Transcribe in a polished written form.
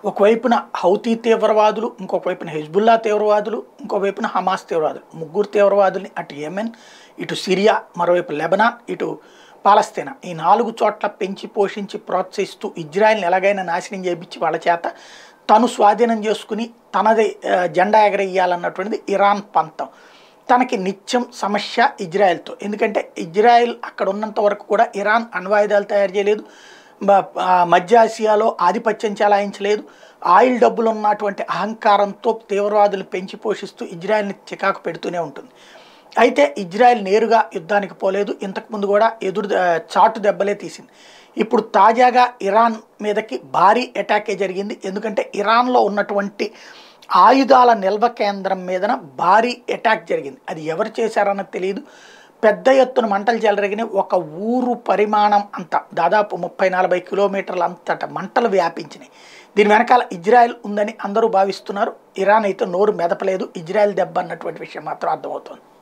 ఒకవైపున హౌతీ తీవ్రవాదులు, ఇంకొక వైపున హెజ్బుల్లా తీవ్రవాదులు, ఇంకో వైపున హమాస్ తీవ్రవాదులు, ముగ్గురు తీవ్రవాదుల్ని అటు యెమెన్, ఇటు సిరియా, మరోవైపు లెబనాన్, ఇటు పాలస్తీనా ఈ 4 చోట్ల పెంచి పోషించి ప్రోత్సహిస్తూ ఇజ్రాయెల్ని ఎలాగైనా నాశనం చేయించి వాళ్ళ చేత తను స్వాధీనం చేసుకుని తనది జెండా ఎగరేయాలన్నటువంటిది ఇరాన్ పంతం. తనకి నిత్యం సమస్య ఇజ్రాయెల్తో. ఎందుకంటే ఇజ్రాయెల్ అక్కడ ఉన్నంత వరకు కూడా ఇరాన్ అణ్వాయుధాలు తయారు చేయలేదు, మధ్య ఆసియాలో ఆధిపత్యం చెలాయించలేదు. ఆయిల్ డబ్బులు ఉన్నటువంటి అహంకారంతో తీవ్రవాదులు పెంచి పోషిస్తూ ఇజ్రాయెల్ని చికాకు పెడుతూనే ఉంటుంది. అయితే ఇజ్రాయెల్ నేరుగా యుద్ధానికి పోలేదు, ఇంతకుముందు కూడా చాటు దెబ్బలే తీసింది. ఇప్పుడు తాజాగా ఇరాన్ మీదకి భారీ అటాకే జరిగింది. ఎందుకంటే ఇరాన్లో ఉన్నటువంటి ఆయుధాల నిల్వ కేంద్రం మీదన భారీ అటాక్ జరిగింది. అది ఎవరు చేశారన్నది తెలియదు. పెద్ద ఎత్తున మంటలు చెలరేగినాయి. ఒక ఊరు పరిమాణం అంతా దాదాపు 30-40 కిలోమీటర్ల అంతట మంటలు వ్యాపించినాయి. దీని వెనకాల ఇజ్రాయెల్ ఉందని అందరూ భావిస్తున్నారు. ఇరాన్ అయితే నోరు మెదపలేదు. ఇజ్రాయెల్ దెబ్బ అన్నటువంటి విషయం మాత్రం అర్థమవుతోంది.